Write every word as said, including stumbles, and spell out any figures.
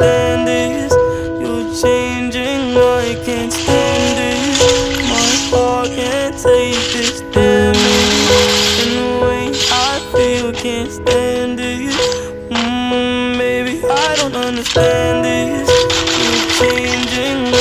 understand this. You're changing, I can't stand it. My heart can't take this damage. And the way I feel, can't stand it. Mmm, baby, I don't understand this. You're changing,